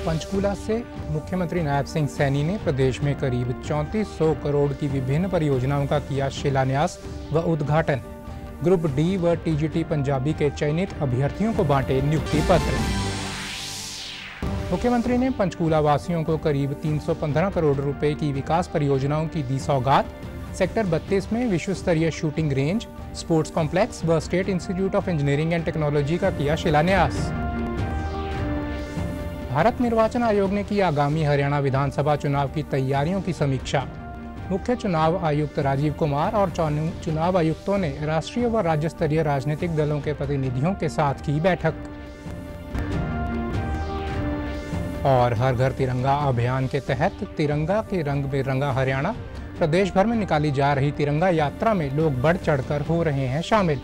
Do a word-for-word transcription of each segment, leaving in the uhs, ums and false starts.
पंचकूला से मुख्यमंत्री नायब सिंह सैनी ने प्रदेश में करीब चौंतीस सौ करोड़ की विभिन्न परियोजनाओं का किया शिलान्यास व उद्घाटन। ग्रुप डी व टीजीटी पंजाबी के चयनित अभ्यर्थियों को बांटे नियुक्ति पत्र। मुख्यमंत्री ने पंचकूला वासियों को करीब तीन सौ पंद्रह करोड़ रुपए की विकास परियोजनाओं की दी सौगात। सेक्टर बत्तीस में विश्व स्तरीय शूटिंग रेंज, स्पोर्ट्स कॉम्प्लेक्स व state institute of engineering and technology का किया शिलान्यास। भारत निर्वाचन आयोग ने की आगामी हरियाणा विधानसभा चुनाव की तैयारियों की समीक्षा। मुख्य चुनाव आयुक्त राजीव कुमार और चुनाव आयुक्तों ने राष्ट्रीय व राज्य स्तरीय राजनीतिक दलों के प्रतिनिधियों के साथ की बैठक। और हर घर तिरंगा अभियान के तहत तिरंगा के रंग में रंगा हरियाणा, प्रदेश भर में निकाली जा रही तिरंगा यात्रा में लोग बढ़ चढ़कर हो रहे हैं शामिल।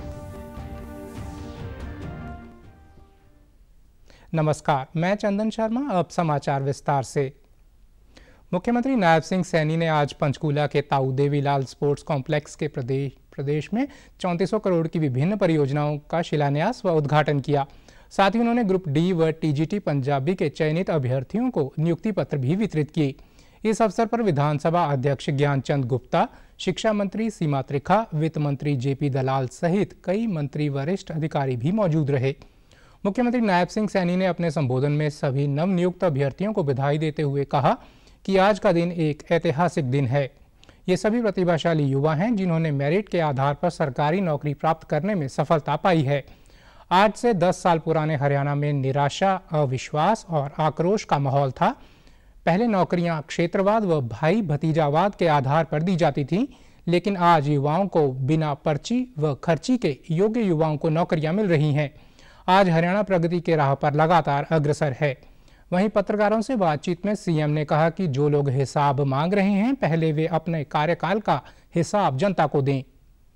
नमस्कार, मैं चंदन शर्मा। अब समाचार विस्तार से। मुख्यमंत्री नायब सिंह सैनी ने आज पंचकूला के ताऊ देवीलाल स्पोर्ट्स कॉम्प्लेक्स के प्रदेश प्रदेश में चौंतीस सौ करोड़ की विभिन्न परियोजनाओं का शिलान्यास व उद्घाटन किया। साथ ही उन्होंने ग्रुप डी व टीजीटी पंजाबी के चयनित अभ्यर्थियों को नियुक्ति पत्र भी वितरित किए। इस अवसर पर विधानसभा अध्यक्ष ज्ञानचंद गुप्ता, शिक्षा मंत्री सीमा त्रिखा, वित्त मंत्री जेपी दलाल सहित कई मंत्री वरिष्ठ अधिकारी भी मौजूद रहे। मुख्यमंत्री नायब सिंह सैनी ने अपने संबोधन में सभी नवनियुक्त अभ्यर्थियों को बधाई देते हुए कहा कि आज का दिन एक ऐतिहासिक दिन है। ये सभी प्रतिभाशाली युवा हैं जिन्होंने मेरिट के आधार पर सरकारी नौकरी प्राप्त करने में सफलता पाई है। आज से दस साल पुराने हरियाणा में निराशा, अविश्वास और आक्रोश का माहौल था। पहले नौकरियां क्षेत्रवाद व भाई भतीजावाद के आधार पर दी जाती थीं, लेकिन आज युवाओं को बिना पर्ची व खर्ची के योग्य युवाओं को नौकरियां मिल रही हैं। आज हरियाणा प्रगति के राह पर लगातार अग्रसर है। वहीं पत्रकारों से बातचीत में सीएम ने कहा कि जो लोग हिसाब मांग रहे हैं, पहले वे अपने कार्यकाल का हिसाब जनता को दें।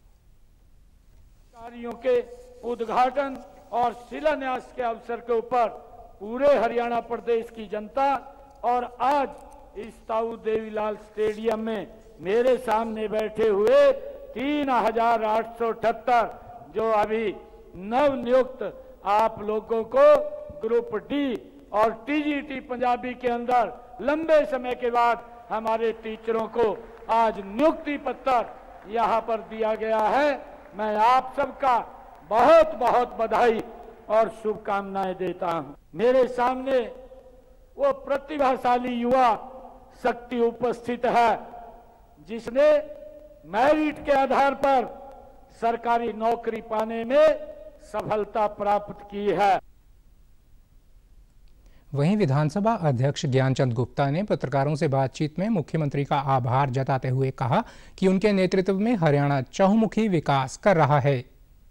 कार्यों के उद्घाटन और शिलान्यास के अवसर के ऊपर पूरे हरियाणा प्रदेश की जनता और आज इस ताऊ देवीलाल स्टेडियम में मेरे सामने बैठे हुए तीन हजार आठ सौ अठहत्तर जो अभी नव नियुक्त आप लोगों को ग्रुप डी और टीजीटी पंजाबी के अंदर लंबे समय के बाद हमारे टीचरों को आज नियुक्ति पत्र यहां पर दिया गया है। मैं आप सबका बहुत बहुत बधाई और शुभकामनाएं देता हूं। मेरे सामने वो प्रतिभाशाली युवा शक्ति उपस्थित है जिसने मेरिट के आधार पर सरकारी नौकरी पाने में सफलता प्राप्त की है। वहीं विधानसभा अध्यक्ष ज्ञानचंद गुप्ता ने पत्रकारों से बातचीत में मुख्यमंत्री का आभार जताते हुए कहा कि उनके नेतृत्व में हरियाणा चहुमुखी विकास कर रहा है।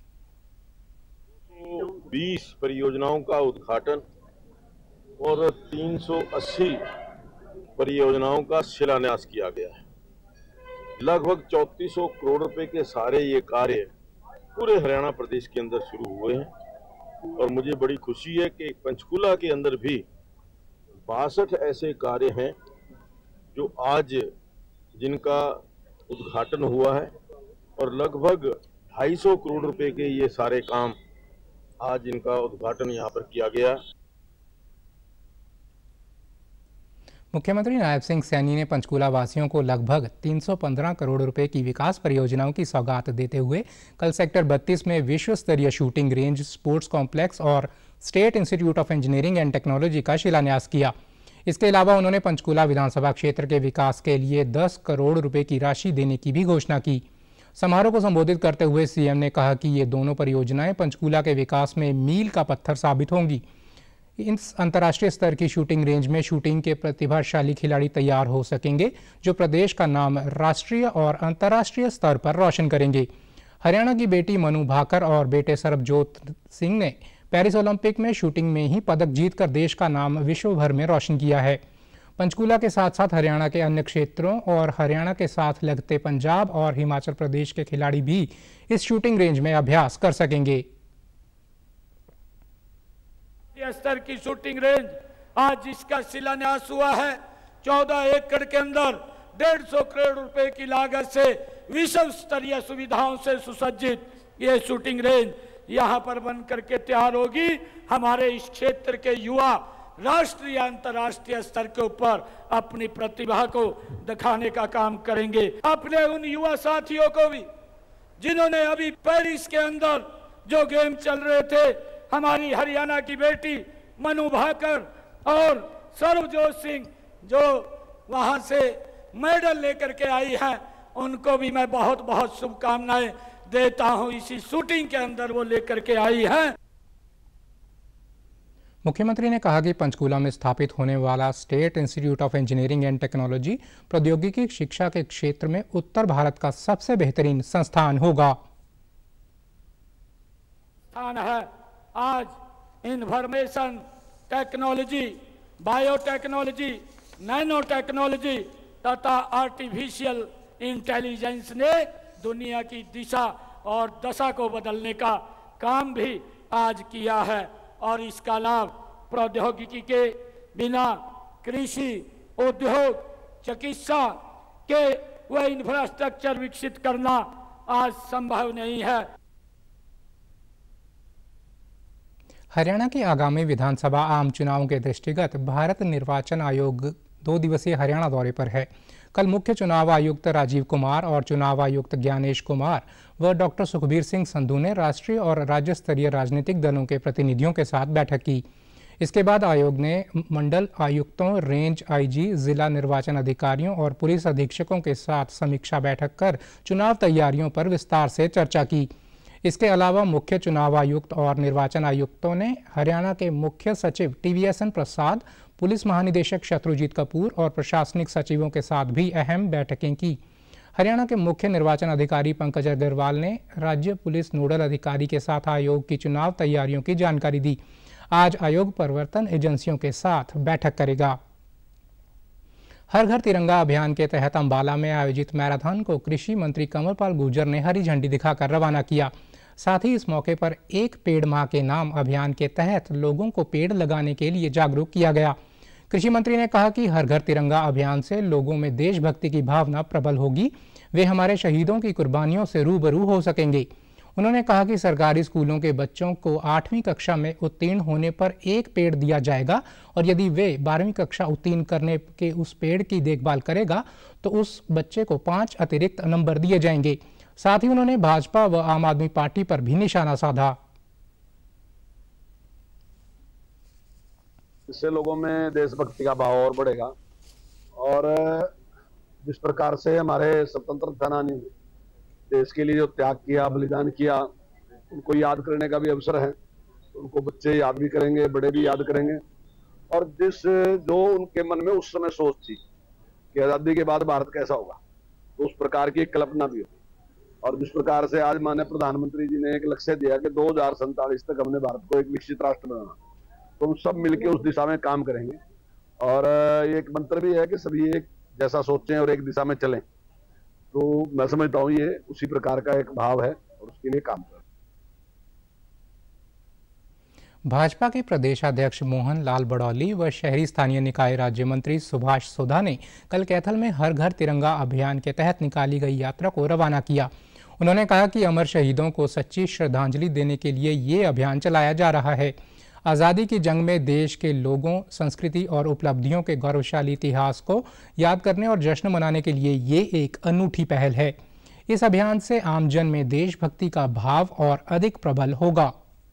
बीस परियोजनाओं का उद्घाटन और तीन सौ अस्सी परियोजनाओं का शिलान्यास किया गया है। लगभग चौंतीस सौ करोड़ रुपए के सारे ये कार्य पूरे हरियाणा प्रदेश के अंदर शुरू हुए हैं और मुझे बड़ी खुशी है कि पंचकूला के अंदर भी बासठ ऐसे कार्य हैं जो आज जिनका उद्घाटन हुआ है और लगभग ढाई सौ करोड़ रुपए के ये सारे काम आज इनका उद्घाटन यहाँ पर किया गया। मुख्यमंत्री नायब सिंह सैनी ने पंचकूला वासियों को लगभग तीन सौ पंद्रह करोड़ रुपए की विकास परियोजनाओं की सौगात देते हुए कल सेक्टर बत्तीस में विश्व स्तरीय शूटिंग रेंज, स्पोर्ट्स कॉम्प्लेक्स और state institute of engineering and technology का शिलान्यास किया। इसके अलावा उन्होंने पंचकूला विधानसभा क्षेत्र के विकास के लिए दस करोड़ रुपए की राशि देने की भी घोषणा की। समारोह को संबोधित करते हुए सीएम ने कहा कि ये दोनों परियोजनाएं पंचकूला के विकास में मील का पत्थर साबित होंगी। इस अंतर्राष्ट्रीय स्तर की शूटिंग रेंज में शूटिंग के प्रतिभाशाली खिलाड़ी तैयार हो सकेंगे जो प्रदेश का नाम राष्ट्रीय और अंतर्राष्ट्रीय स्तर पर रोशन करेंगे। हरियाणा की बेटी मनु भाकर और बेटे सरबजोत सिंह ने पेरिस ओलंपिक में शूटिंग में ही पदक जीतकर देश का नाम विश्व भर में रोशन किया है। पंचकूला के साथ साथ हरियाणा के अन्य क्षेत्रों और हरियाणा के साथ लगते पंजाब और हिमाचल प्रदेश के खिलाड़ी भी इस शूटिंग रेंज में अभ्यास कर सकेंगे। स्तर की शूटिंग रेंज आज जिसका शिलान्यास हुआ है, चौदह एकड़ के अंदर डेढ़ सौ करोड़ रुपए की लागत से विश्व स्तरीय सुविधाओं से सुसज्जित ये शूटिंग रेंज यहाँ पर बन करके तैयार होगी। हमारे इस क्षेत्र के युवा राष्ट्रीय अंतर्राष्ट्रीय स्तर के ऊपर अपनी प्रतिभा को दिखाने का काम करेंगे। अपने उन युवा साथियों को भी जिन्होंने अभी पेरिस के अंदर जो गेम चल रहे थे, हमारी हरियाणा की बेटी मनु भाकर और सर्वजोत सिंह जो वहां से मेडल लेकर के आई है, उनको भी मैं बहुत बहुत शुभकामनाएं देता हूं। इसी शूटिंग के अंदर वो लेकर के आई है। मुख्यमंत्री ने कहा कि पंचकूला में स्थापित होने वाला state institute of engineering and technology प्रौद्योगिकी शिक्षा के क्षेत्र में उत्तर भारत का सबसे बेहतरीन संस्थान होगा। स्थान है आज information technology, biotechnology, nano technology तथा आर्टिफिशियल इंटेलिजेंस ने दुनिया की दिशा और दशा को बदलने का काम भी आज किया है और इसका लाभ प्रौद्योगिकी के बिना कृषि, उद्योग, चिकित्सा के वह इंफ्रास्ट्रक्चर विकसित करना आज संभव नहीं है। हरियाणा के आगामी विधानसभा आम चुनावों के दृष्टिगत भारत निर्वाचन आयोग दो दिवसीय हरियाणा दौरे पर है। कल मुख्य चुनाव आयुक्त राजीव कुमार और चुनाव आयुक्त ज्ञानेश कुमार व डॉक्टर सुखबीर सिंह संधू ने राष्ट्रीय और राज्य स्तरीय राजनीतिक दलों के प्रतिनिधियों के साथ बैठक की। इसके बाद आयोग ने मंडल आयुक्तों, रेंज आईजी, जिला निर्वाचन अधिकारियों और पुलिस अधीक्षकों के साथ समीक्षा बैठक कर चुनाव तैयारियों पर विस्तार से चर्चा की। इसके अलावा मुख्य चुनाव आयुक्त और निर्वाचन आयुक्तों ने हरियाणा के मुख्य सचिव टीवीएसएन प्रसाद, पुलिस महानिदेशक शत्रुजीत कपूर और प्रशासनिक सचिवों के साथ भी अहम बैठकें की। हरियाणा के मुख्य निर्वाचन अधिकारी पंकज अग्रवाल ने राज्य पुलिस नोडल अधिकारी के साथ आयोग की चुनाव तैयारियों की जानकारी दी। आज आयोग प्रवर्तन एजेंसियों के साथ बैठक करेगा। हर घर तिरंगा अभियान के तहत अंबाला में आयोजित मैराथन को कृषि मंत्री कंवरपाल गुर्जर ने हरी झंडी दिखाकर रवाना किया। साथ ही इस मौके पर एक पेड़ मां के नाम अभियान के तहत लोगों को पेड़ लगाने के लिए जागरूक किया गया। कृषि मंत्री ने कहा कि हर घर तिरंगा अभियान से लोगों में देशभक्ति की भावना प्रबल होगी, वे हमारे शहीदों की कुर्बानियों से रूबरू हो सकेंगे। उन्होंने कहा कि सरकारी स्कूलों के बच्चों को आठवीं कक्षा में उत्तीर्ण होने पर एक पेड़ दिया जाएगा और यदि वे बारहवीं कक्षा उत्तीर्ण करने के उस पेड़ की देखभाल करेगा तो उस बच्चे को पांच अतिरिक्त नंबर दिए जाएंगे। साथ ही उन्होंने भाजपा व आम आदमी पार्टी पर भी निशाना साधा। इससे लोगों में देशभक्ति का भाव और बढ़ेगा और जिस प्रकार से हमारे स्वतंत्रता सेनानी देश के लिए जो त्याग किया, बलिदान किया, उनको याद करने का भी अवसर है। उनको बच्चे याद भी करेंगे, बड़े भी याद करेंगे और जिस जो उनके मन में उस समय सोच थी कि आजादी के बाद भारत कैसा होगा, तो उस प्रकार की कल्पना भी हो। और जिस प्रकार से आज माननीय प्रधानमंत्री जी ने एक लक्ष्य दिया कि दो हजार सैंतालीस तक हमने भारत को एक विकसित राष्ट्र बनाना, तो हम सब मिलकर उस दिशा में काम करेंगे। और एक मंत्र भी है कि सभी एक जैसा सोचें और एक दिशा में चलें। तो मैं समझता हूँ ये उसी प्रकार का एक भाव है और उसके लिए काम कर। भाजपा के प्रदेश अध्यक्ष मोहन लाल बड़ौली व शहरी स्थानीय निकाय राज्य मंत्री सुभाष सोधा ने कल कैथल में हर घर तिरंगा अभियान के तहत निकाली गई यात्रा को रवाना किया। उन्होंने कहा कि अमर शहीदों को सच्ची श्रद्धांजलि देने के लिए ये अभियान चलाया जा रहा है। आज़ादी की जंग में देश के लोगों, संस्कृति और उपलब्धियों के गौरवशाली इतिहास को याद करने और जश्न मनाने के लिए ये एक अनूठी पहल है। इस अभियान से आमजन में देशभक्ति का भाव और अधिक प्रबल होगा।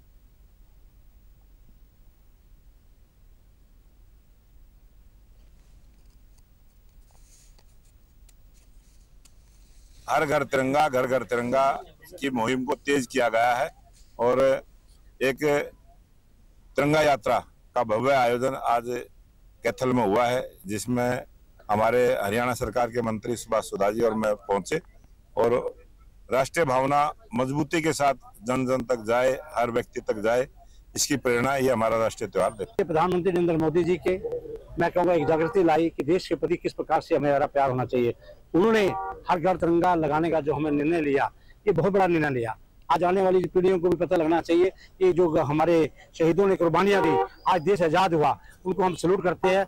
हर घर तिरंगा, घर घर तिरंगा की मुहिम को तेज किया गया है और एक तिरंगा यात्रा का भव्य आयोजन आज कैथल में हुआ है, जिसमें हमारे हरियाणा सरकार के मंत्री सुभाष सोधा जी और मैं पहुंचे और राष्ट्रीय भावना मजबूती के साथ जन जन तक जाए, हर व्यक्ति तक जाए, इसकी प्रेरणा ये हमारा राष्ट्रीय त्योहार देता है। प्रधानमंत्री नरेंद्र मोदी जी के मैं कहूँगा एक जागृति लाई कि देश के प्रति किस प्रकार से हमें हमारा प्यार होना चाहिए। उन्होंने हर घर तिरंगा लगाने का जो हमें निर्णय लिया, ये बहुत बड़ा निर्णय लिया। आज आने वाली पीढ़ियों को भी पता लगना चाहिए कि जो हमारे शहीदों ने कुर्बानियां दी, आज देश आजाद हुआ, उनको हम सैल्यूट करते हैं।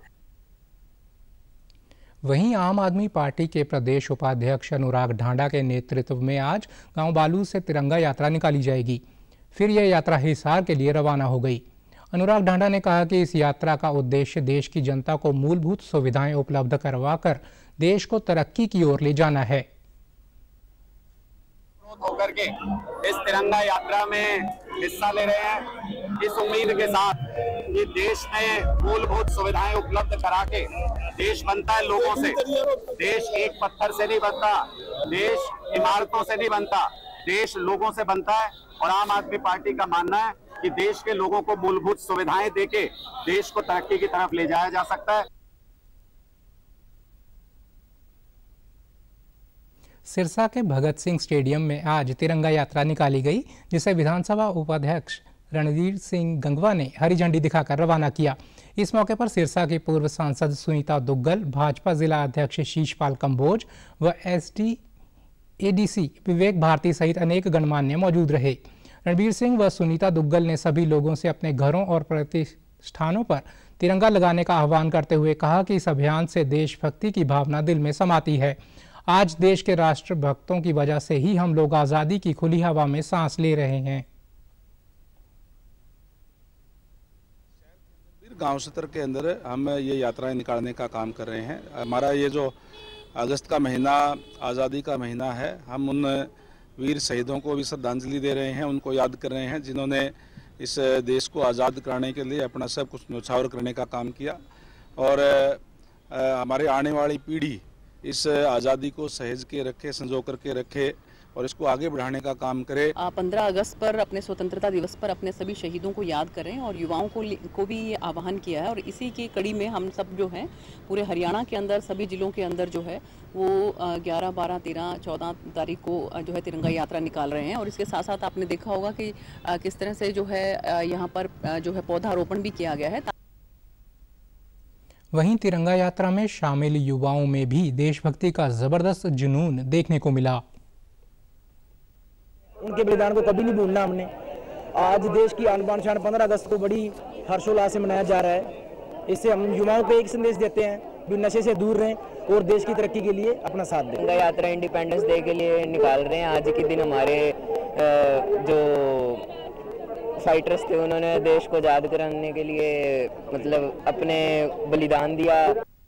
वहीं आम आदमी पार्टी के प्रदेश उपाध्यक्ष अनुराग ढांडा के नेतृत्व में आज गांव बालू से तिरंगा यात्रा निकाली जाएगी। फिर यह यात्रा हिसार के लिए रवाना हो गई। अनुराग ढांडा ने कहा कि इस यात्रा का उद्देश्य देश की जनता को मूलभूत सुविधाएं उपलब्ध करवाकर देश को तरक्की की ओर ले जाना है। होकर के इस तिरंगा यात्रा में हिस्सा ले रहे हैं, इस उम्मीद के साथ कि देश में मूलभूत सुविधाएं उपलब्ध करा के देश बनता है लोगों से। देश एक पत्थर से नहीं बनता, देश इमारतों से नहीं बनता, देश लोगों से बनता है। और आम आदमी पार्टी का मानना है कि देश के लोगों को मूलभूत सुविधाएं देके देश को तरक्की की तरफ ले जाया जा सकता है। सिरसा के भगत सिंह स्टेडियम में आज तिरंगा यात्रा निकाली गई, जिसे विधानसभा उपाध्यक्ष रणवीर सिंह गंगवा ने हरी झंडी दिखाकर रवाना किया। इस मौके पर सिरसा की पूर्व सांसद सुनीता दुग्गल, भाजपा जिला अध्यक्ष शीशपाल कंबोज व एसडी एडीसी विवेक भारती सहित अनेक गणमान्य मौजूद रहे। रणवीर सिंह व सुनीता दुग्गल ने सभी लोगों से अपने घरों और प्रतिष्ठानों पर तिरंगा लगाने का आह्वान करते हुए कहा कि इस अभियान से देशभक्ति की भावना दिल में समाती है। आज देश के राष्ट्रभक्तों की वजह से ही हम लोग आज़ादी की खुली हवा में सांस ले रहे हैं। गांव सत्र के अंदर हम ये यात्राएं निकालने का काम कर रहे हैं। हमारा ये जो अगस्त का महीना आज़ादी का महीना है, हम उन वीर शहीदों को भी श्रद्धांजलि दे रहे हैं, उनको याद कर रहे हैं जिन्होंने इस देश को आज़ाद कराने के लिए अपना सब कुछ न्यौछावर करने का काम किया। और हमारे आने वाली पीढ़ी इस आज़ादी को सहेज के रखे, संजो करके रखे और इसको आगे बढ़ाने का काम करे। पंद्रह अगस्त पर अपने स्वतंत्रता दिवस पर अपने सभी शहीदों को याद करें और युवाओं को को भी ये आह्वान किया है। और इसी की कड़ी में हम सब जो है पूरे हरियाणा के अंदर सभी जिलों के अंदर जो है वो ग्यारह, बारह, तेरह, चौदह तारीख को जो है तिरंगा यात्रा निकाल रहे हैं। और इसके साथ साथ आपने देखा होगा कि किस तरह से जो है यहाँ पर जो है पौधारोपण भी किया गया है। वहीं तिरंगा यात्रा में शामिल युवाओं में भी देशभक्ति का जबरदस्त जुनून देखने को मिला। उनके बलिदान को कभी नहीं भूलना हमने। आज देश की आन बान शान पंद्रह अगस्त को बड़ी हर्षोल्लास से मनाया जा रहा है। इससे हम युवाओं को एक संदेश देते हैं भी नशे से दूर रहें और देश की तरक्की के लिए अपना साथ दें। तिरंगा यात्रा इंडिपेंडेंस डे के लिए निकाल रहे हैं। आज के दिन हमारे जो फाइटर्स थे उन्होंने देश को आज़ाद कराने के लिए मतलब अपने बलिदान दिया।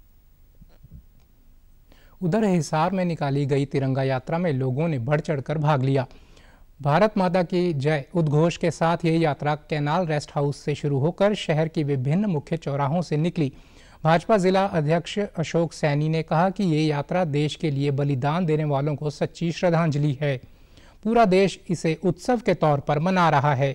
उधर हिसार में निकाली गई तिरंगा यात्रा में लोगों ने बढ़ चढ़कर भाग लिया। भारत माता की जय उद्घोष के साथ ये यात्रा कैनाल रेस्ट हाउस से शुरू होकर शहर की विभिन्न मुख्य चौराहों से निकली। भाजपा जिला अध्यक्ष अशोक सैनी ने कहा कि ये यात्रा देश के लिए बलिदान देने वालों को सच्ची श्रद्धांजलि है। पूरा देश इसे उत्सव के तौर पर मना रहा है।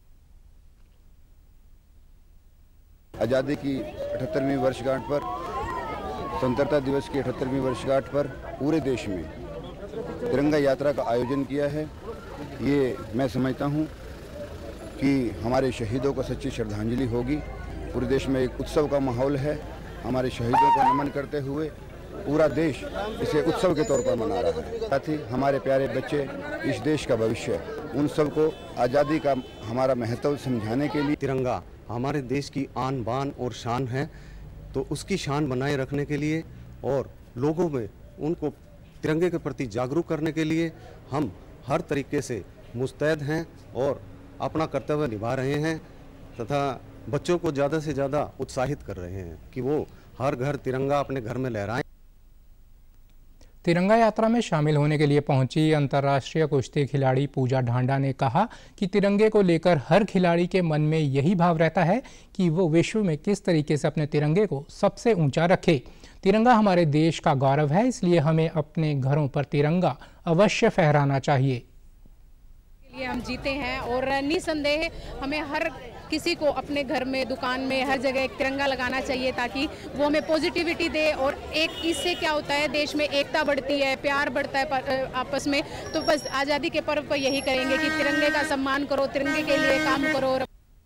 आज़ादी की अठहत्तरवीं वर्षगांठ पर, स्वतंत्रता दिवस की अठहत्तरवीं वर्षगांठ पर पूरे देश में तिरंगा यात्रा का आयोजन किया है। ये मैं समझता हूँ कि हमारे शहीदों को सच्ची श्रद्धांजलि होगी। पूरे देश में एक उत्सव का माहौल है। हमारे शहीदों को नमन करते हुए पूरा देश इसे उत्सव के तौर पर मना रहा है। साथ ही हमारे प्यारे बच्चे इस देश का भविष्य, उन सबको आज़ादी का हमारा महत्व समझाने के लिए तिरंगा हमारे देश की आन बान और शान है, तो उसकी शान बनाए रखने के लिए और लोगों में उनको तिरंगे के प्रति जागरूक करने के लिए हम हर तरीके से मुस्तैद हैं और अपना कर्तव्य निभा रहे हैं तथा बच्चों को ज़्यादा से ज़्यादा उत्साहित कर रहे हैं कि वो हर घर तिरंगा अपने घर में लहराएं। तिरंगा यात्रा में शामिल होने के लिए पहुंची अंतर्राष्ट्रीय कुश्ती खिलाड़ी पूजा ढांडा ने कहा कि तिरंगे को लेकर हर खिलाड़ी के मन में यही भाव रहता है कि वो विश्व में किस तरीके से अपने तिरंगे को सबसे ऊंचा रखे। तिरंगा हमारे देश का गौरव है, इसलिए हमें अपने घरों पर तिरंगा अवश्य फहराना चाहिए। लिए हम जीते हैं और निसंदेह हमें हर किसी को अपने घर में, दुकान में, हर जगह एक तिरंगा लगाना चाहिए ताकि वो हमें पॉजिटिविटी दे। और एक इससे क्या होता है, देश में एकता बढ़ती है, प्यार बढ़ता है आपस में। तो बस आज़ादी के पर्व पर यही करेंगे कि तिरंगे का सम्मान करो, तिरंगे के लिए काम करो।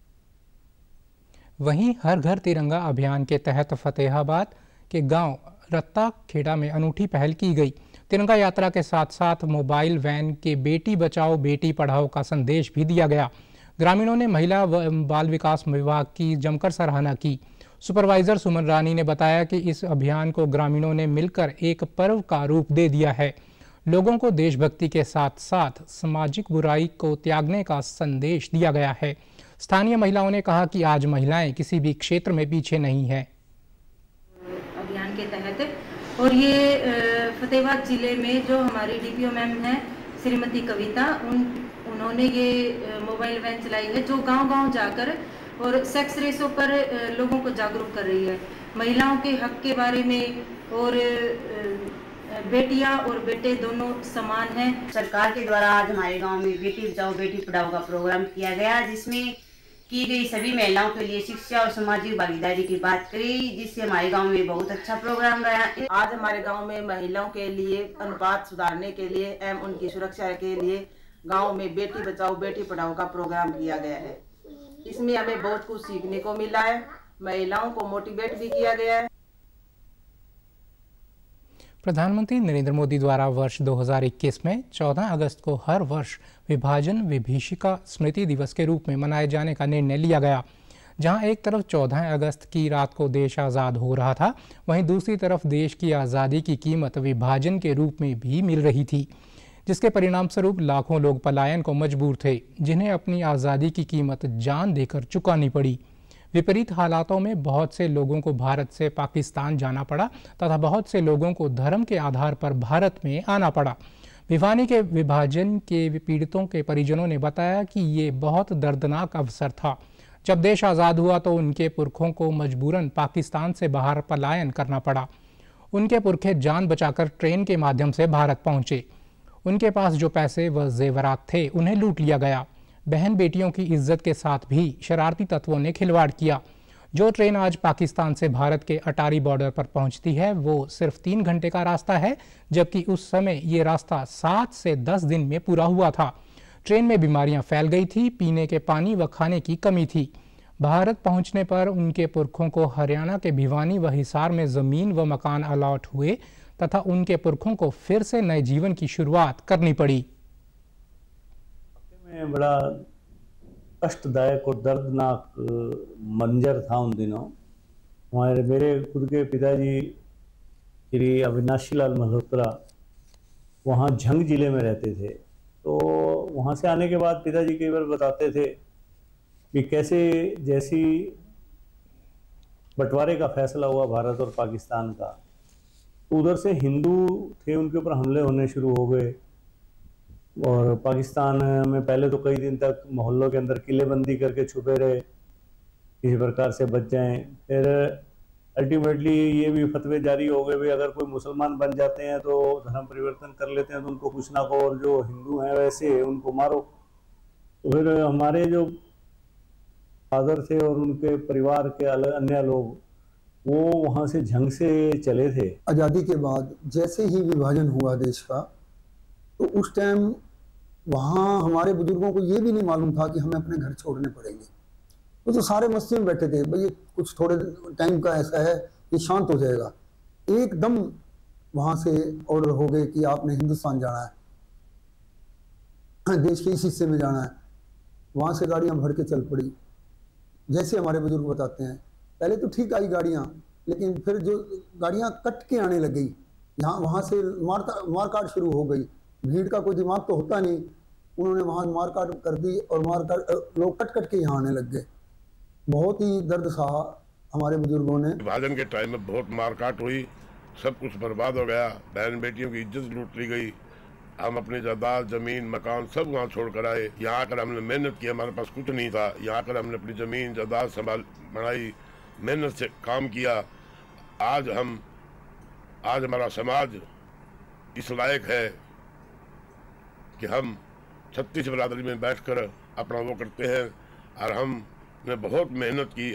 वहीं हर घर तिरंगा अभियान के तहत फतेहाबाद के गांव रत्ता खेड़ा में अनूठी पहल की गई। तिरंगा यात्रा के साथ साथ मोबाइल वैन के बेटी बचाओ बेटी पढ़ाओ का संदेश भी दिया गया। ग्रामीणों ने महिला व बाल विकास विभाग की जमकर सराहना की। सुपरवाइजर सुमन रानी ने बताया कि इस अभियान को ग्रामीणों ने मिलकर एक पर्व का रूप दे दिया है। लोगों को देशभक्ति के साथ साथ सामाजिक बुराई को त्यागने का संदेश दिया गया है। स्थानीय महिलाओं ने कहा कि आज महिलाएं किसी भी क्षेत्र में पीछे नहीं हैं। अभियान के तहत और ये फतेहाबाद जिले में जो हमारी डीपीओ मैम है श्रीमती कविता, उन उन्होंने ये मोबाइल वैन चलाई है जो गांव-गांव जाकर और सेक्स रेशो पर लोगों को जागरूक कर रही है, महिलाओं के हक के बारे में, और बेटियां और बेटे दोनों समान हैं। सरकार के द्वारा आज हमारे गांव में बेटी बचाओ बेटी पढ़ाओ का प्रोग्राम किया गया, जिसमें की गई सभी महिलाओं के लिए शिक्षा और सामाजिक भागीदारी की बात करी, जिससे हमारे गांव में बहुत अच्छा प्रोग्राम रहा। आज हमारे गांव में महिलाओं के लिए अनुपात सुधारने के लिए एवं उनकी सुरक्षा के लिए गांव में बेटी बचाओ बेटी पढ़ाओ का प्रोग्राम किया गया है। इसमें हमें बहुत कुछ सीखने को मिला है, महिलाओं को मोटिवेट भी किया गया है। प्रधानमंत्री नरेंद्र मोदी द्वारा वर्ष दो हज़ार इक्कीस में चौदह अगस्त को हर वर्ष विभाजन विभीषिका स्मृति दिवस के रूप में मनाए जाने का निर्णय लिया गया। जहां एक तरफ चौदह अगस्त की रात को देश आज़ाद हो रहा था, वहीं दूसरी तरफ देश की आज़ादी की कीमत विभाजन के रूप में भी मिल रही थी, जिसके परिणाम स्वरूप लाखों लोग पलायन को मजबूर थे, जिन्हें अपनी आज़ादी की कीमत जान देकर चुकानी पड़ी। विपरीत हालातों में बहुत से लोगों को भारत से पाकिस्तान जाना पड़ा तथा बहुत से लोगों को धर्म के आधार पर भारत में आना पड़ा। भिवानी के विभाजन के पीड़ितों के परिजनों ने बताया कि ये बहुत दर्दनाक अवसर था। जब देश आज़ाद हुआ तो उनके पुरखों को मजबूरन पाकिस्तान से बाहर पलायन करना पड़ा। उनके पुरखे जान बचाकर ट्रेन के माध्यम से भारत पहुंचे। उनके पास जो पैसे व जेवरात थे उन्हें लूट लिया गया। बहन बेटियों की इज्जत के साथ भी शरारती तत्वों ने खिलवाड़ किया। जो ट्रेन आज पाकिस्तान से भारत के अटारी बॉर्डर पर पहुंचती है वो सिर्फ तीन घंटे का रास्ता है, जबकि उस समय ये रास्ता सात से दस दिन में पूरा हुआ था। ट्रेन में बीमारियां फैल गई थी, पीने के पानी व खाने की कमी थी। भारत पहुंचने पर उनके पुरखों को हरियाणा के भिवानी व हिसार में ज़मीन व मकान अलॉट हुए तथा उनके पुरखों को फिर से नए जीवन की शुरुआत करनी पड़ी। में बड़ा कष्टदायक और दर्दनाक मंजर था उन दिनों। हमारे मेरे खुद के पिताजी श्री अविनाशी लाल मल्होत्रा वहाँ झंग जिले में रहते थे, तो वहाँ से आने के बाद पिताजी कई बार बताते थे कि कैसे जैसी बंटवारे का फैसला हुआ भारत और पाकिस्तान का, उधर से हिंदू थे उनके ऊपर हमले होने शुरू हो गए और पाकिस्तान में पहले तो कई दिन तक मोहल्लों के अंदर किलेबंदी करके छुपे रहे, किसी प्रकार से बच जाएं। फिर अल्टीमेटली ये भी फतवे जारी हो गए भी अगर कोई मुसलमान बन जाते हैं तो धर्म परिवर्तन कर लेते हैं तो उनको कुछ ना को, और जो हिंदू हैं वैसे उनको मारो। तो फिर हमारे जो फादर थे और उनके परिवार के अलग अन्य लोग वो वहाँ से झंग से चले थे। आज़ादी के बाद जैसे ही विभाजन हुआ देश का, तो उस टाइम वहाँ हमारे बुजुर्गों को ये भी नहीं मालूम था कि हमें अपने घर छोड़ने पड़ेंगे। वो तो सारे मस्ती में बैठे थे, भाई ये कुछ थोड़े टाइम का ऐसा है ये शांत हो जाएगा। एकदम वहाँ से ऑर्डर हो गए कि आपने हिंदुस्तान जाना है, देश के इस हिस्से में जाना है। वहाँ से गाड़ियाँ भर के चल पड़ी। जैसे हमारे बुजुर्ग बताते हैं, पहले तो ठीक आई गाड़ियाँ, लेकिन फिर जो गाड़ियाँ कट के आने लग गई, यहाँ वहाँ से मार मारकाट शुरू हो गई। भीड़ का कोई दिमाग तो होता नहीं, उन्होंने वहाँ मारकाट कर दी और मारकाट लोग कट कट के यहाँ आने लग गए। बहुत ही दर्द सहा हमारे बुजुर्गों ने। विभाजन के टाइम में बहुत मारकाट हुई, सब कुछ बर्बाद हो गया, बहन बेटियों की इज्जत लूट ली गई। हम अपनी जायदाद जमीन मकान सब वहाँ छोड़ कर आए। यहाँ आकर हमने मेहनत की, हमारे पास कुछ नहीं था। यहाँ आकर हमने अपनी जमीन जायदाद संभाल बनाई, मेहनत से काम किया। आज हम आज हमारा समाज इस लायक है कि हम छत्तीस बरादरी में बैठकर अपना वो करते हैं और हमने बहुत मेहनत की।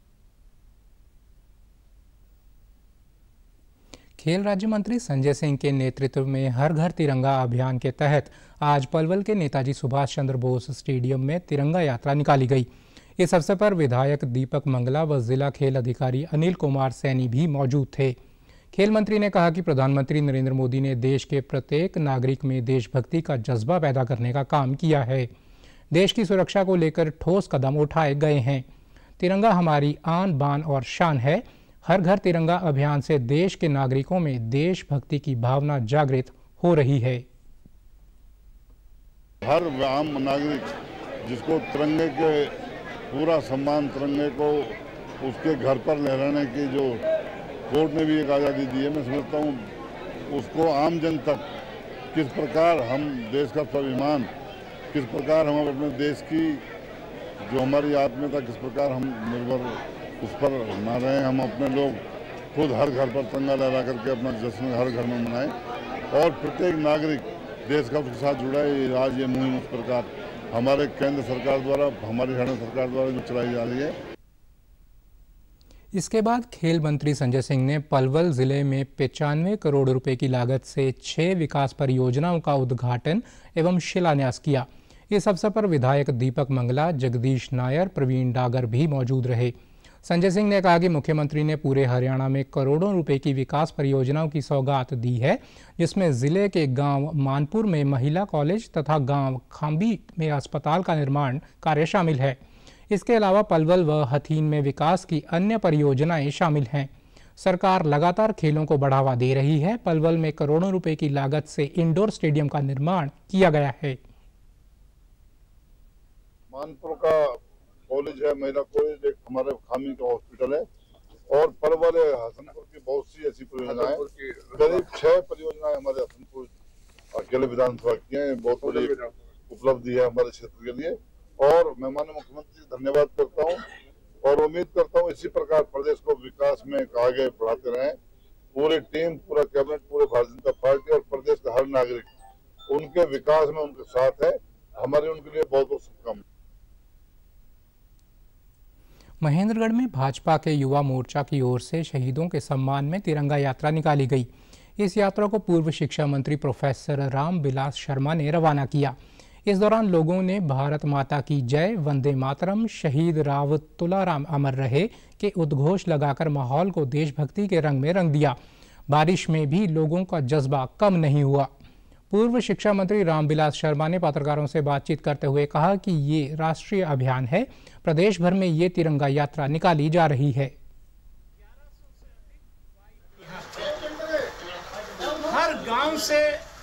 खेल राज्य मंत्री संजय सिंह के नेतृत्व में हर घर तिरंगा अभियान के तहत आज पलवल के नेताजी सुभाष चंद्र बोस स्टेडियम में तिरंगा यात्रा निकाली गई। इस अवसर पर विधायक दीपक मंगला व जिला खेल अधिकारी अनिल कुमार सैनी भी मौजूद थे। खेल मंत्री ने कहा कि प्रधानमंत्री नरेंद्र मोदी ने देश के प्रत्येक नागरिक में देशभक्ति का जज्बा पैदा करने का काम किया है। देश की सुरक्षा को लेकर ठोस कदम उठाए गए हैं। तिरंगा हमारी आन बान और शान है। हर घर तिरंगा अभियान से देश के नागरिकों में देशभक्ति की भावना जागृत हो रही है। हर आम नागरिक जिसको तिरंगे के पूरा सम्मान तिरंगे को उसके घर पर लहराने की जो कोर्ट ने भी एक आज़ादी दी है, मैं समझता हूँ उसको आम जन तक किस प्रकार हम देश का स्वाभिमान, किस प्रकार हम अपने देश की जो हमारी आत्मीयता, किस प्रकार हम निर्भर उस पर ना रहे, हम अपने लोग खुद हर घर पर तिरंगा लहरा करके अपना जश्न हर घर में मनाएं और प्रत्येक नागरिक देश का उसके साथ जुड़ा है। आज ये मुहिम उस प्रकार हमारे केंद्र सरकार द्वारा, हमारी हरियाणा सरकार द्वारा जो चलाई जा रही है। इसके बाद खेल मंत्री संजय सिंह ने पलवल जिले में पचानवे करोड़ रुपए की लागत से छह विकास परियोजनाओं का उद्घाटन एवं शिलान्यास किया। इस अवसर पर विधायक दीपक मंगला, जगदीश नायर, प्रवीण डागर भी मौजूद रहे। संजय सिंह ने कहा कि मुख्यमंत्री ने पूरे हरियाणा में करोड़ों रुपए की विकास परियोजनाओं की सौगात दी है, जिसमें जिले के गांव मानपुर में महिला कॉलेज तथा गांव खांबी में अस्पताल का निर्माण कार्य शामिल है। इसके अलावा पलवल व हथीन में विकास की अन्य परियोजनाएं शामिल हैं। सरकार लगातार खेलों को बढ़ावा दे रही है। पलवल में करोड़ों रुपए की लागत से इंडोर स्टेडियम का निर्माण किया गया है। मानपुर का कॉलेज है, महिला कॉलेज, एक हमारे खामी का हॉस्पिटल है और पलवल हसनपुर की बहुत सी ऐसी परियोजनाएं, करीब छह परियोजनाएं हमारे हसनपुर अकेले विधानसभा की हैं। बहुत बड़ी उपलब्धि है हमारे क्षेत्र के लिए और मैं माननीय मुख्यमंत्री का धन्यवाद करता हूं और उम्मीद करता हूं इसी प्रकार प्रदेश को विकास में आगे बढ़ाते रहें। पूरी टीम, पूरा कैबिनेट, पूरे भारतीय जनता पार्टी और प्रदेश का हर नागरिक उनके विकास में उनके साथ है। हमारी उनके लिए बहुत बहुत शुभकामनाएं। महेंद्रगढ़ में भाजपा के युवा मोर्चा की ओर से शहीदों के सम्मान में तिरंगा यात्रा निकाली गई। इस यात्रा को पूर्व शिक्षा मंत्री प्रोफेसर रामविलास शर्मा ने रवाना किया। इस दौरान लोगों ने भारत माता की जय, वंदे मातरम, शहीद राव तुलाराम अमर रहे के उद्घोष लगाकर माहौल को देशभक्ति के रंग में रंग दिया। बारिश में भी लोगों का जज्बा कम नहीं हुआ। पूर्व शिक्षा मंत्री रामविलास शर्मा ने पत्रकारों से बातचीत करते हुए कहा कि ये राष्ट्रीय अभियान है। प्रदेश भर में ये तिरंगा यात्रा निकाली जा रही है। हर गांव से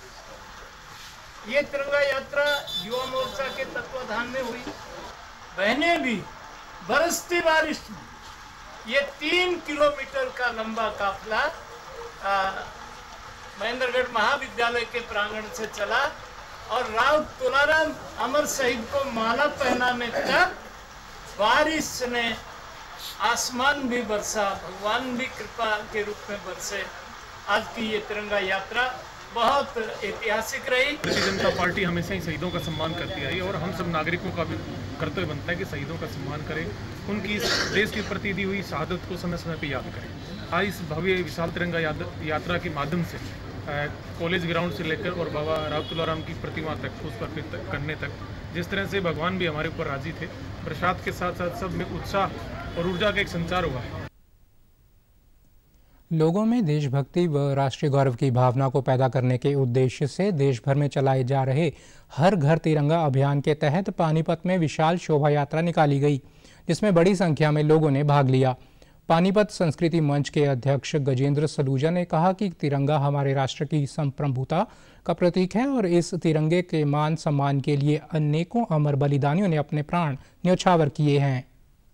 ये तिरंगा यात्रा युवा मोर्चा के तत्वाधान में हुई। बहनें भी बरसती बारिश में ये तीन किलोमीटर का लंबा काफिला महेंद्रगढ़ महाविद्यालय के प्रांगण से चला और राव तुलाराम अमर शहीद को माला पहनाने तक बारिश ने आसमान भी बरसा, भगवान भी कृपा के रूप में बरसे। आज की ये तिरंगा यात्रा बहुत ऐतिहासिक रही। भारतीय जनता पार्टी हमेशा ही शहीदों का सम्मान करती आई और हम सब नागरिकों का भी कर्तव्य बनता है कि शहीदों का सम्मान करें, उनकी देश के प्रति दी हुई शहादत को समय समय पर याद करें। आज इस भव्य विशाल तिरंगा यात्रा के माध्यम से कॉलेज ग्राउंड से लेकर और बाबा राव तुलाराम की प्रतिमा तक, पुष्प अर्पित करने तक, जिस तरह से भगवान भी हमारे ऊपर राजी थे, प्रसाद के साथ साथ सब में उत्साह और ऊर्जा का एक संचार हुआ है। लोगों में देशभक्ति व राष्ट्रीय गौरव की भावना को पैदा करने के उद्देश्य से देश भर में चलाए जा रहे हर घर तिरंगा अभियान के तहत पानीपत में विशाल शोभा यात्रा निकाली गई, जिसमें बड़ी संख्या में लोगों ने भाग लिया। पानीपत संस्कृति मंच के अध्यक्ष गजेंद्र सलूजा ने कहा कि तिरंगा हमारे राष्ट्र की संप्रभुता का प्रतीक है और इस तिरंगे के मान सम्मान के लिए अनेकों अमर बलिदानियों ने अपने प्राण न्योछावर किए हैं।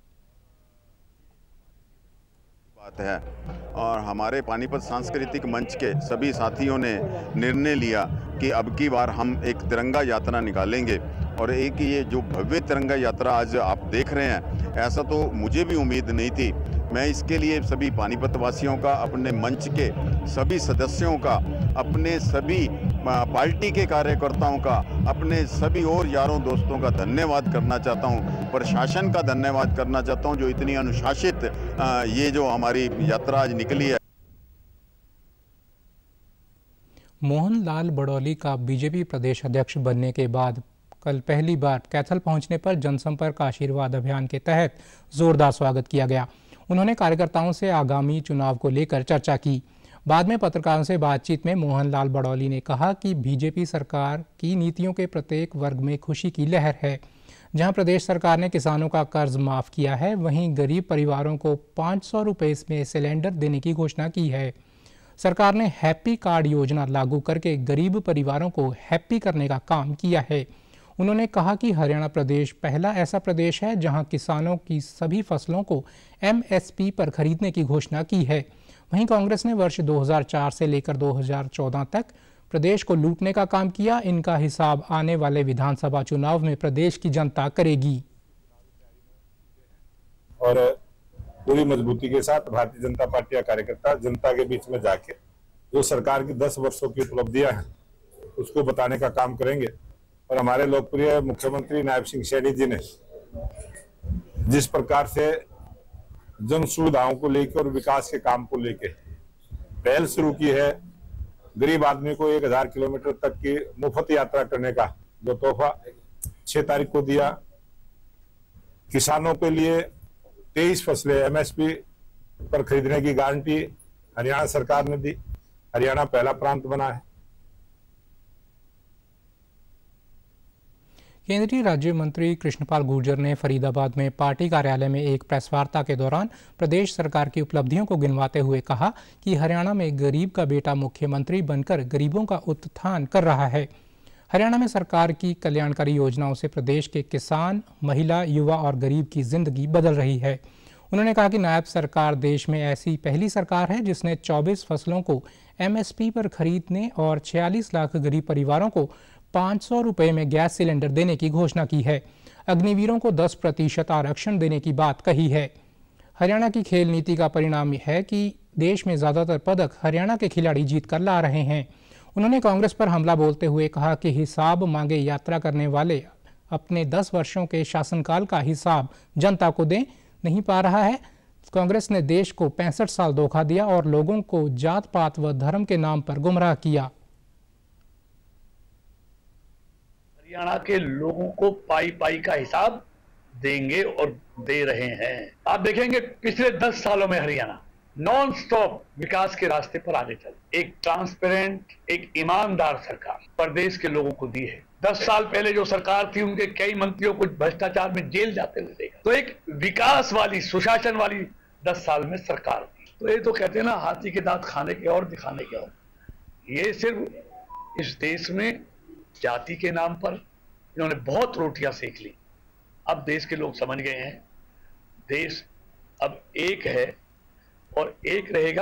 बात है और हमारे पानीपत सांस्कृतिक मंच के सभी साथियों ने निर्णय लिया कि अब की बार हम एक तिरंगा यात्रा निकालेंगे और एक ये जो भव्य तिरंगा यात्रा आज आप देख रहे हैं, ऐसा तो मुझे भी उम्मीद नहीं थी। मैं इसके लिए सभी पानीपत वासियों का, अपने मंच के सभी सदस्यों का, अपने सभी पार्टी के कार्यकर्ताओं का, अपने सभी और यारों दोस्तों का धन्यवाद करना चाहता हूं। प्रशासन का धन्यवाद करना चाहता हूं जो इतनी अनुशासित ये जो हमारी यात्रा आज निकली है। मोहन लाल बड़ौली का बीजेपी प्रदेश अध्यक्ष बनने के बाद कल पहली बार कैथल पहुंचने पर जनसंपर्क आशीर्वाद अभियान के तहत जोरदार स्वागत किया गया। उन्होंने कार्यकर्ताओं से आगामी चुनाव को लेकर चर्चा की। बाद में पत्रकारों से बातचीत में मोहन लाल बड़ौली ने कहा कि बीजेपी सरकार की नीतियों के प्रत्येक वर्ग में खुशी की लहर है। जहां प्रदेश सरकार ने किसानों का कर्ज माफ किया है, वहीं गरीब परिवारों को पाँच सौ रुपये में सिलेंडर देने की घोषणा की है। सरकार ने हैप्पी कार्ड योजना लागू करके गरीब परिवारों को हैप्पी करने का काम किया है। उन्होंने कहा कि हरियाणा प्रदेश पहला ऐसा प्रदेश है जहां किसानों की सभी फसलों को एम एस पी पर खरीदने की घोषणा की है। वहीं कांग्रेस ने वर्ष दो हज़ार चार से लेकर दो हज़ार चौदह तक प्रदेश को लूटने का काम किया। इनका हिसाब आने वाले विधानसभा चुनाव में प्रदेश की जनता करेगी। और पूरी मजबूती के साथ भारतीय जनता पार्टी का कार्यकर्ता जनता के बीच में जाके जो सरकार की दस वर्षों की उपलब्धियां हैं उसको बताने का काम करेंगे। और हमारे लोकप्रिय मुख्यमंत्री नायब सिंह सैनी जी ने जिस प्रकार से जन सुविधाओं को लेकर और विकास के काम को लेकर पहल शुरू की है, गरीब आदमी को एक हजार किलोमीटर तक की मुफ्त यात्रा करने का जो तोहफा छह तारीख को दिया, किसानों के लिए तेईस फसलें एम एस पी पर खरीदने की गारंटी हरियाणा सरकार ने दी। हरियाणा पहला प्रांत बना है। केंद्रीय राज्य मंत्री कृष्णपाल गुर्जर ने फरीदाबाद में पार्टी कार्यालय में एक प्रेस वार्ता के दौरान प्रदेश सरकार की उपलब्धियों को गिनवाते हुए कहा कि हरियाणा में गरीब का बेटा मुख्यमंत्री बनकर गरीबों का उत्थान कर रहा है। हरियाणा में सरकार की कल्याणकारी योजनाओं से प्रदेश के किसान, महिला, युवा और गरीब की जिंदगी बदल रही है। उन्होंने कहा कि नायब सरकार देश में ऐसी पहली सरकार है जिसने चौबीस फसलों को एम एस पी पर खरीदने और छियालीस लाख गरीब परिवारों को पाँच सौ रुपये में गैस सिलेंडर देने की घोषणा की है। अग्निवीरों को दस प्रतिशत आरक्षण देने की बात कही है। हरियाणा की खेल नीति का परिणाम है कि देश में ज़्यादातर पदक हरियाणा के खिलाड़ी जीत कर ला रहे हैं। उन्होंने कांग्रेस पर हमला बोलते हुए कहा कि हिसाब मांगे यात्रा करने वाले अपने दस वर्षों के शासनकाल का हिसाब जनता को दे नहीं पा रहा है। कांग्रेस ने देश को पैंसठ साल धोखा दिया और लोगों को जात पात व धर्म के नाम पर गुमराह किया। हरियाणा के लोगों को पाई पाई का हिसाब देंगे और दे रहे हैं। आप देखेंगे पिछले दस सालों में हरियाणा नॉन स्टॉप विकास के रास्ते पर आगे चल एक ट्रांसपेरेंट, एक ईमानदार सरकार प्रदेश के लोगों को दी है। दस साल पहले जो सरकार थी उनके कई मंत्रियों को भ्रष्टाचार में जेल जाते हुए देखा। तो एक विकास वाली, सुशासन वाली दस साल में सरकार थी। तो ये तो कहते हैं ना, हाथी के दांत खाने के और दिखाने के और। ये सिर्फ इस देश में जाति के नाम पर इन्होंने बहुत रोटियां सेक ली। अब देश के लोग समझ गए हैं, देश अब एक है और एक रहेगा।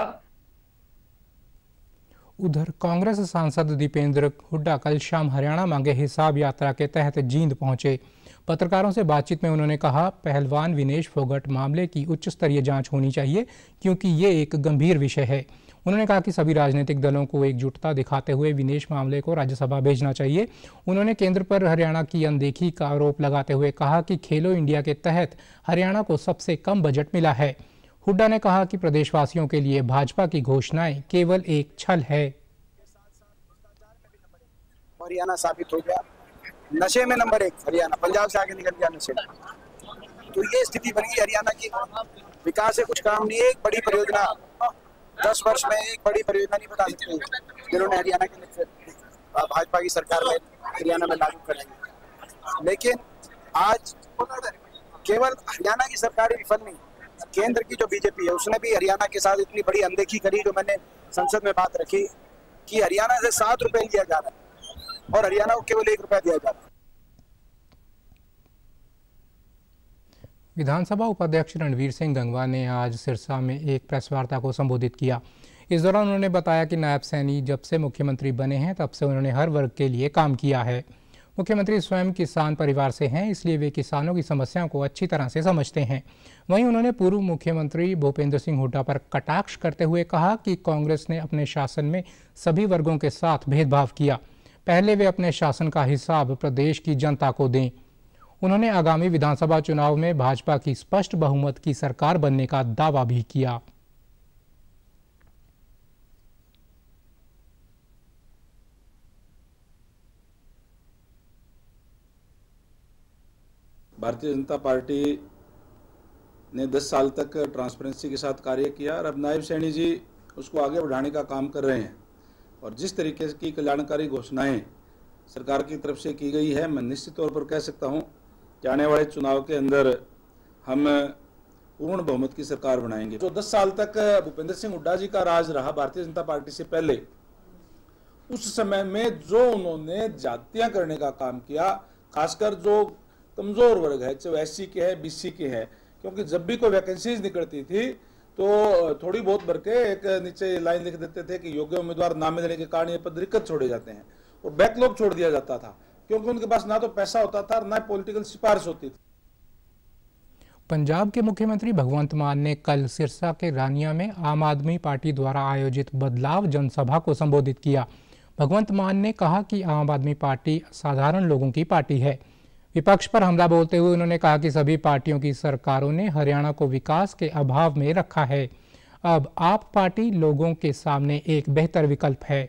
उधर कांग्रेस सांसद दीपेंद्र हुड्डा कल शाम हरियाणा मांगे हिसाब यात्रा के तहत जींद पहुंचे। पत्रकारों से बातचीत में उन्होंने कहा, पहलवान विनेश फोगट मामले की उच्च स्तरीय जांच होनी चाहिए क्योंकि ये एक गंभीर विषय है। उन्होंने कहा कि सभी राजनीतिक दलों को एकजुटता दिखाते हुए विनेश मामले को राज्यसभा भेजना चाहिए। उन्होंने केंद्र पर हरियाणा की अनदेखी का आरोप लगाते हुए कहा कि खेलो इंडिया के तहत हरियाणा को सबसे कम बजट मिला है। हुड्डा ने कहा कि प्रदेशवासियों के लिए भाजपा की घोषणाएं केवल एक छल है। हरियाणा साबित हो गया नशे में नंबर एक, हरियाणा पंजाब से आगे निकल गया नशे में। तो ये स्थिति बन गई हरियाणा की। विकास से कुछ काम नहीं है। एक बड़ी परियोजना दस वर्ष में एक बड़ी परियोजना नहीं बता सकते जिन्होंने हरियाणा के भाजपा की सरकार में हरियाणा में लागू करेंगे। लेकिन आज केवल हरियाणा की सरकार ही विफल नहीं, केंद्र की जो बीजेपी है उसने भी हरियाणा के साथ इतनी बड़ी अनदेखी करी। जो मैंने संसद में बात रखी कि हरियाणा से सात रुपए लिया जा रहा है और हरियाणा को केवल एक रुपया दिया जा रहा है। विधानसभा उपाध्यक्ष रणवीर सिंह गंगवा ने आज सिरसा में एक प्रेस वार्ता को संबोधित किया। इस दौरान उन्होंने बताया कि नायब सैनी जब से मुख्यमंत्री बने हैं तब से उन्होंने हर वर्ग के लिए काम किया है। मुख्यमंत्री स्वयं किसान परिवार से हैं, इसलिए वे किसानों की समस्याओं को अच्छी तरह से समझते हैं। वहीं उन्होंने पूर्व मुख्यमंत्री भूपेंद्र सिंह हुड्डा पर कटाक्ष करते हुए कहा कि कांग्रेस ने अपने शासन में सभी वर्गों के साथ भेदभाव किया। पहले वे अपने शासन का हिसाब प्रदेश की जनता को दें। उन्होंने आगामी विधानसभा चुनाव में भाजपा की स्पष्ट बहुमत की सरकार बनने का दावा भी किया। भारतीय जनता पार्टी ने दस साल तक ट्रांसपेरेंसी के साथ कार्य किया और अब नायब सैनी जी उसको आगे बढ़ाने का काम कर रहे हैं। और जिस तरीके की कल्याणकारी घोषणाएं सरकार की तरफ से की गई है, मैं निश्चित तौर पर कह सकता हूं कि आने वाले चुनाव के अंदर हम पूर्ण बहुमत की सरकार बनाएंगे। जो दस साल तक भूपेंद्र सिंह हुड्डा जी का राज रहा भारतीय जनता पार्टी से पहले, उस समय में जो उन्होंने जातियां करने का काम किया, खासकर जो कमज़ोर वर्ग है, चाहे एस सी के है, बी सी के है, क्योंकि जब भी कोई वैकेंसीज निकलती थी तो थोड़ी बहुत भर के एक नीचे लाइन लिख देते थे कि योग्य उम्मीदवार ना मिलने के कारण ये पद रिक्त छोड़े जाते हैं और बैकलॉग छोड़ दिया जाता था, क्योंकि उनके पास ना तो पैसा होता था ना पॉलिटिकल सिफारिश होती थी। पंजाब के मुख्यमंत्री भगवंत मान ने कल सिरसा के रानिया में आम आदमी पार्टी द्वारा आयोजित बदलाव जनसभा को संबोधित किया। भगवंत मान ने कहा कि आम आदमी पार्टी साधारण लोगों की पार्टी है। विपक्ष पर हमला बोलते हुए उन्होंने कहा कि सभी पार्टियों की सरकारों ने हरियाणा को विकास के अभाव में रखा है। अब आप पार्टी लोगों के सामने एक बेहतर विकल्प है।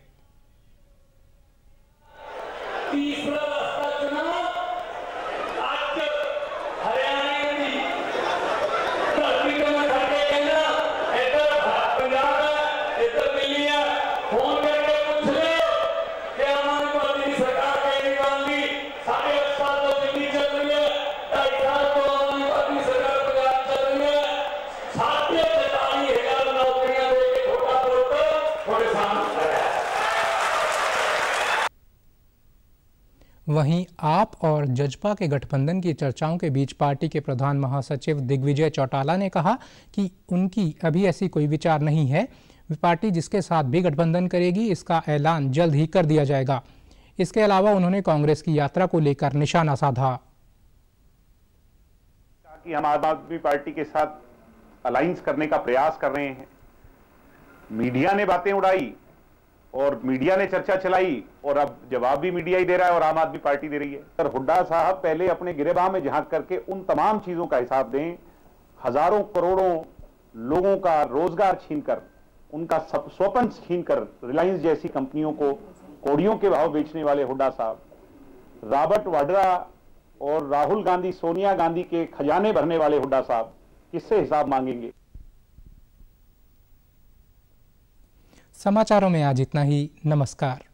वहीं आप और जजपा के गठबंधन की चर्चाओं के बीच पार्टी के प्रधान महासचिव दिग्विजय चौटाला ने कहा कि उनकी अभी ऐसी कोई विचार नहीं है। पार्टी जिसके साथ भी गठबंधन करेगी इसका ऐलान जल्द ही कर दिया जाएगा। इसके अलावा उन्होंने कांग्रेस की यात्रा को लेकर निशाना साधा कि हम आम आदमी पार्टी के साथ अलायंस करने का प्रयास कर रहे हैं। मीडिया ने बातें उड़ाई और मीडिया ने चर्चा चलाई और अब जवाब भी मीडिया ही दे रहा है और आम आदमी पार्टी दे रही है। सर हुड्डा साहब पहले अपने गिरेबान में झांक करके उन तमाम चीजों का हिसाब दें। हजारों करोड़ों लोगों का रोजगार छीनकर, उनका स्वपन छीनकर रिलायंस जैसी कंपनियों को कौड़ियों के भाव बेचने वाले हुड्डा साहब, रॉबर्ट वाड्रा और राहुल गांधी, सोनिया गांधी के खजाने भरने वाले हुड्डा साहब किससे हिसाब मांगेंगे? समाचारों में आज इतना ही। नमस्कार।